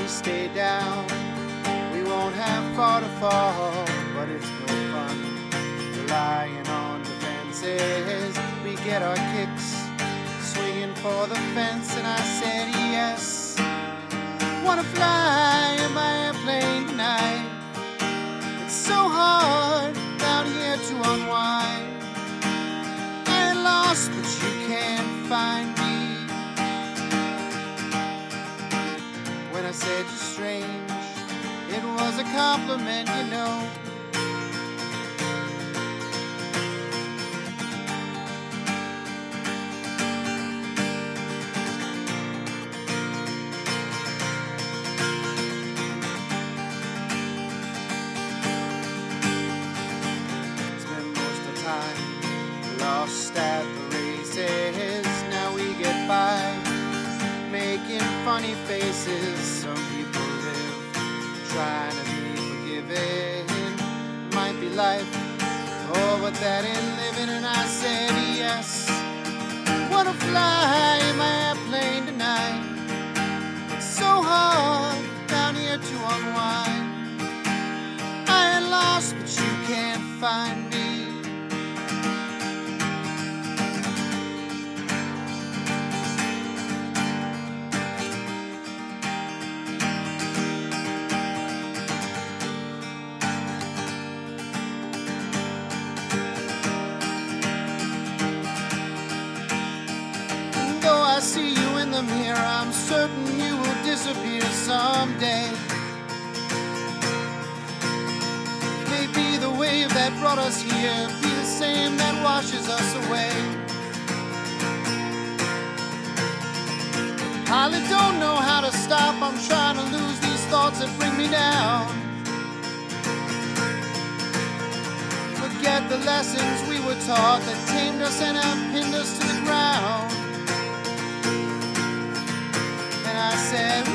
we stay down. We won't have far to fall, but it's no fun relying on defenses. We get our kicks swinging for the fence, and I said yes. Wanna fly in my airplane tonight. It's so hard down here to unwind. I ain't lost, but you can't find me. When I said you're strange, it was a compliment, you know. Spend most of the time lost at the races. Now we get by making funny faces. Some people live trying to be forgiven. Might be life, oh, but that ain't living. And I said yes. Wanna fly in my airplane tonight. It's so hard down here to unwind. I ain't lost, but you can't find me. I see you in the mirror, I'm certain you will disappear someday. Maybe the wave that brought us here be the same that washes us away. Pilot, don't know how to stop, I'm trying to lose these thoughts that bring me down. Forget the lessons we were taught that tamed us and have pinned us to the ground. I said,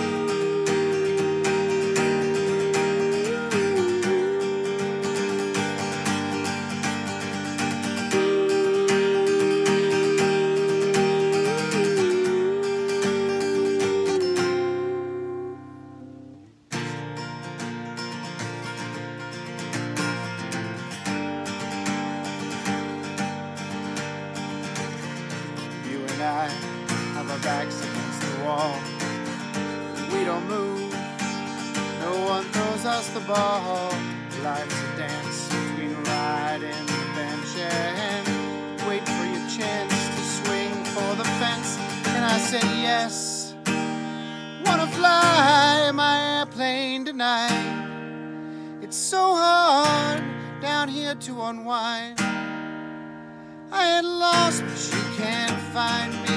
you and I have our backs against the wall. We don't move, no one throws us the ball. Life's a dance between riding the bench and wait for your chance to swing for the fence. And I said yes. Wanna fly my airplane tonight. It's so hard down here to unwind. I ain't lost, but you can't find me.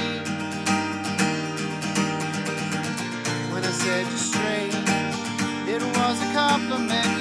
When I said you're strange, it was a compliment.